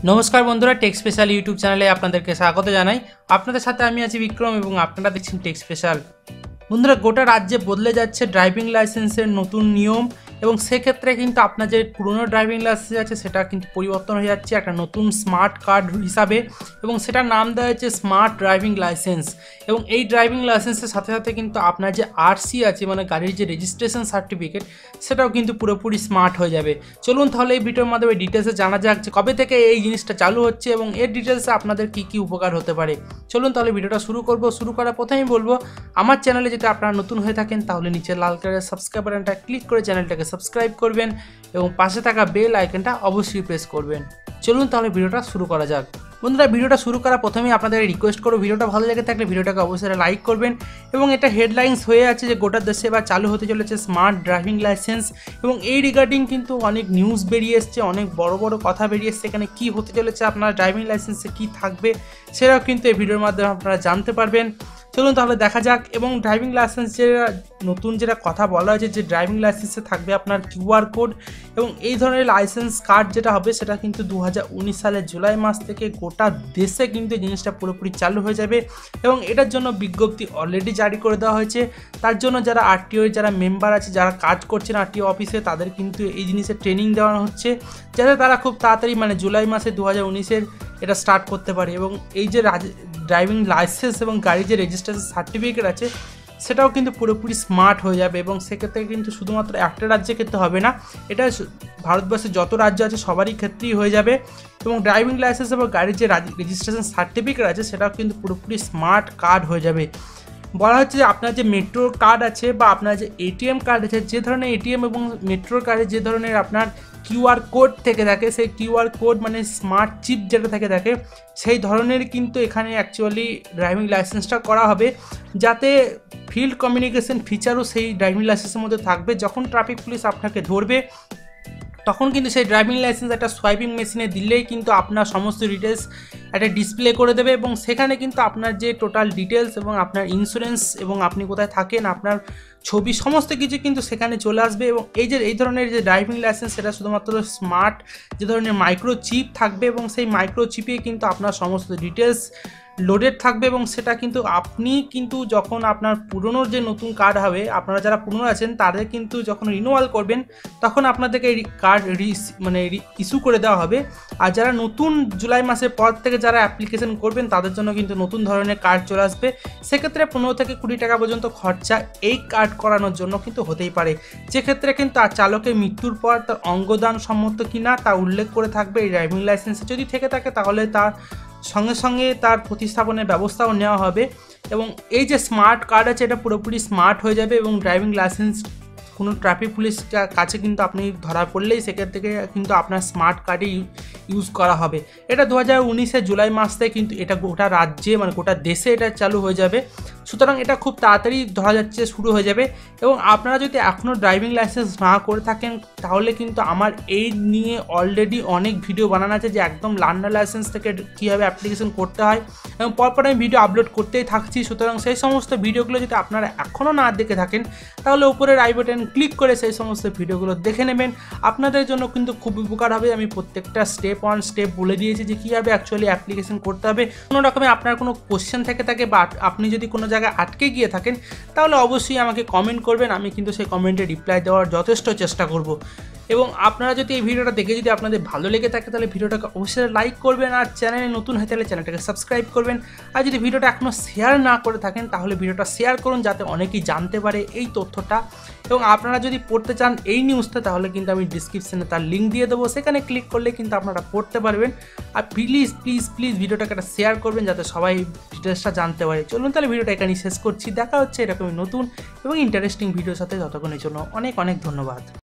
নমস্কার বন্ধুরা, take special YouTube চ্যানেলে আপনাদেরকে স্বাগত জানাই। আপনাদের সাথে আমি আছি বিক্রম এবং আপনারা দেখছেন টেক স্পেশাল। বন্ধুরা, গোটা রাজ্যে বদলে যাচ্ছে ড্রাইভিং লাইসেন্সের নতুন নিয়ম এবং সেক্ষেত্রে কিন্তু আপনার যে পুরনো ড্রাইভিং লাইসেন্স আছে সেটা কিন্তু পরিবর্তন হয়ে যাচ্ছে একটা নতুন স্মার্ট কার্ড হিসাবে এবং সেটার নাম দেওয়া হয়েছে স্মার্ট ড্রাইভিং লাইসেন্স। এবং এই ড্রাইভিং লাইসেন্সের সাথে সাথে কিন্তু আপনার যে আরসি আছে মানে গাড়ির যে রেজিস্ট্রেশন সার্টিফিকেট সেটাও কিন্তু পুরোপুরি স্মার্ট হয়ে যাবে। চলুন তাহলে এই ভিডিওর মাধ্যমে ডিটেলসে জানা যাক যে কবে থেকে এই জিনিসটা চালু হচ্ছে এবং এর ডিটেলসে আপনাদের কী কী উপকার হতে পারে। চলুন তাহলে ভিডিওটা শুরু করব। শুরু করার প্রথমেই বলবো, আমার চ্যানেলে যদি আপনারা নতুন হয়ে থাকেন তাহলে নিচে লাল কালারের সাবস্ক্রাইব বাটনটা ক্লিক করে চ্যানেলটাকে সাবস্ক্রাইব করবেন এবং পাশে থাকা বেল আইকনটা অবশ্যই প্রেস করবেন। চলুন তাহলে ভিডিওটা শুরু করা যাক। বন্ধুরা, ভিডিওটা শুরু করার প্রথমেই আপনাদের রিকোয়েস্ট করব, ভিডিওটা ভালো লেগে থাকলে ভিডিওটাকে অবশ্যই লাইক করবেন। এবং এটা হেডলাইন্স হয়ে আছে যে গোটা দেশে এবার চালু হতে চলেছে স্মার্ট ড্রাইভিং লাইসেন্স এবং এই রিগার্ডিং কিন্তু অনেক নিউজ বেরিয়ে এসছে, অনেক বড় বড় কথা বেরিয়ে এসছে। এখানে কী হতে চলেছে, আপনার ড্রাইভিং লাইসেন্সে কী থাকবে সেটাও কিন্তু এই ভিডিওর মাধ্যমে আপনারা জানতে পারবেন। চলুন তাহলে দেখা যাক। এবং ড্রাইভিং লাইসেন্স নতুন যেটা কথা বলা হয়েছে যে ড্রাইভিং লাইসেন্সে থাকবে আপনার কিউআর কোড এবং এই ধরনের লাইসেন্স কার্ড যেটা হবে সেটা কিন্তু 2019 সালের জুলাই মাস থেকে গোটা দেশে কিন্তু এই জিনিসটা পুরোপুরি চালু হয়ে যাবে এবং এটার জন্য বিজ্ঞপ্তি অলরেডি জারি করে দেওয়া হয়েছে। তার জন্য যারা আরটিওর যারা মেম্বার আছে, যারা কাজ করছেন আরটিও অফিসে, তাদের কিন্তু এই জিনিসের ট্রেনিং দেওয়া হচ্ছে যাতে তারা খুব তাড়াতাড়ি মানে জুলাই মাসে 2019-এর এটা স্টার্ট করতে পারে। এবং এই যে ড্রাইভিং লাইসেন্স এবং গাড়ির যে রেজিস্ট্রেশন সার্টিফিকেট আছে সেটাও কিন্তু পুরোপুরি স্মার্ট হয়ে যাবে এবং সেক্ষেত্রে কিন্তু শুধুমাত্র একটা রাজ্যের ক্ষেত্রে হবে না, এটা ভারতবর্ষের যত রাজ্য আছে সবারই ক্ষেত্রেই হয়ে যাবে। এবং ড্রাইভিং লাইসেন্স এবং গাড়ির যে রেজিস্ট্রেশন সার্টিফিকেট আছে সেটাও কিন্তু পুরোপুরি স্মার্ট কার্ড হয়ে যাবে। বলা হচ্ছে যে আপনার যে মেট্রোর কার্ড আছে বা আপনার যে এটিএম কার্ড আছে, যে ধরনের এটিএম এবং মেট্রোর কার্ডে যে ধরনের আপনার কিউআর কোড থেকে থাকে, সেই কিউআর কোড মানে স্মার্ট চিপ যেটা থেকে থাকে সেই ধরনের কিন্তু এখানে অ্যাকচুয়ালি ড্রাইভিং লাইসেন্সটা করা হবে, যাতে ফিল্ড কমিউনিকেশন ফিচারও সেই ড্রাইভিং লাইসেন্সের মধ্যে থাকবে। যখন ট্রাফিক পুলিশ আপনাকে ধরবে তখন কিন্তু সেই ড্রাইভিং লাইসেন্স একটা সোয়াইপিং মেশিনে দিলেই কিন্তু আপনার সমস্ত ডিটেলস একটা ডিসপ্লে করে দেবে এবং সেখানে কিন্তু আপনার যে টোটাল ডিটেলস এবং আপনার ইন্স্যুরেন্স এবং আপনি কোথায় থাকেন, আপনার ছবি সমস্ত কিছু কিন্তু সেখানে চলে আসবে। এবং এই ধরনের যে ড্রাইভিং লাইসেন্স সেটা শুধুমাত্র স্মার্ট যে ধরনের মাইক্রো চিপ থাকবে এবং সেই মাইক্রো চিপে কিন্তু আপনার সমস্ত ডিটেলস লোডেড থাকবে এবং সেটা কিন্তু আপনি কিন্তু যখন আপনার পুরনো যে নতুন কার্ড হবে, আপনারা যারা পুরনো আছেন তাদের কিন্তু যখন রিনিউয়াল করবেন তখন আপনাদেরকে এই কার্ড ইস্যু করে দেওয়া হবে। আর যারা নতুন জুলাই মাসের পর থেকে যারা অ্যাপ্লিকেশন করবেন তাদের জন্য কিন্তু নতুন ধরনের কার্ড চলে আসবে। সেক্ষেত্রে 15 থেকে 20 টাকা পর্যন্ত খরচা এই কার্ড করানোর জন্য কিন্তু হতেই পারে, যেক্ষেত্রে কিন্তু তার চালকের মৃত্যুর পর তার অঙ্গদান সম্মত কিনা তা উল্লেখ করে থাকবে এই ড্রাইভিং লাইসেন্সে। যদি থেকে থাকে তাহলে তার সঙ্গে সঙ্গে তার প্রতিস্থাপনের ব্যবস্থাও নেওয়া হবে। এবং এই যে স্মার্ট কার্ড আছে এটা পুরোপুরি স্মার্ট হয়ে যাবে এবং ড্রাইভিং লাইসেন্স কোনো ট্রাফিক পুলিশ কাছে কিন্তু আপনি ধরা পড়লেই সেক্ষেত্রে কিন্তু আপনার স্মার্ট কার্ডই ইউজ করা হবে। এটা 2019-এর জুলাই মাস থেকে কিন্তু এটা গোটা রাজ্যে মানে গোটা দেশে এটা চালু হয়ে যাবে। সুতরাং এটা খুব তাড়াতাড়ি ধরা যাচ্ছে শুরু হয়ে যাবে। এবং আপনারা যদি এখনও ড্রাইভিং লাইসেন্স না করে থাকেন তাহলে কিন্তু আমার এই নিয়ে অলরেডি অনেক ভিডিও বানানো আছে যে একদম লার্নার লাইসেন্স থেকে কীভাবে অ্যাপ্লিকেশন করতে হয় এবং পরপর আমি ভিডিও আপলোড করতেই থাকছি। সুতরাং সেই সমস্ত ভিডিওগুলো যদি আপনারা এখনও না দেখে থাকেন তাহলে উপরের আই বাটন ক্লিক করে সেই সমস্ত ভিডিওগুলো দেখে নেবেন, আপনাদের জন্য কিন্তু খুব উপকার হবে। আমি প্রত্যেকটা স্টেপ অন স্টেপ বলে দিয়েছি যে কীভাবে অ্যাকচুয়ালি অ্যাপ্লিকেশন করতে হবে। কোনো রকমে আপনার কোনো কোশ্চেন থেকে থাকে বা আপনি যদি কোনো জায়গায় আটকে গিয়ে থাকেন তাহলে অবশ্যই আমাকে কমেন্ট করবেন, আমি কিন্তু সেই কমেন্টে রিপ্লাই দেওয়ার যথেষ্ট চেষ্টা করব। এবং আপনারা যদি এই ভিডিওটা দেখে যদি আপনাদের ভালো লেগে থাকে তাহলে ভিডিওটাকে অবশ্যই লাইক করবেন আর চ্যানেলে নতুন হয়ে থাকলে চ্যানেলটাকে সাবস্ক্রাইব করবেন। আর যদি ভিডিওটা এখনও শেয়ার না করে থাকেন তাহলে ভিডিওটা শেয়ার করুন যাতে অনেকেই জানতে পারে এই তথ্যটা। এবং আপনারা যদি পড়তে চান এই নিউজটা তাহলে কিন্তু আমি ডিসক্রিপশানে তার লিঙ্ক দিয়ে দেবো, সেখানে ক্লিক করলে কিন্তু আপনারা পড়তে পারবেন। আর প্লিজ প্লিজ প্লিজ ভিডিওটাকে একটা শেয়ার করবেন যাতে সবাই ডিটেলসটা জানতে পারে। চলুন তাহলে ভিডিওটা এখানেই শেষ করছি। দেখা হচ্ছে এরকমই নতুন এবং ইন্টারেস্টিং ভিডিওর সাথে। ততক্ষণের জন্য অনেক অনেক ধন্যবাদ।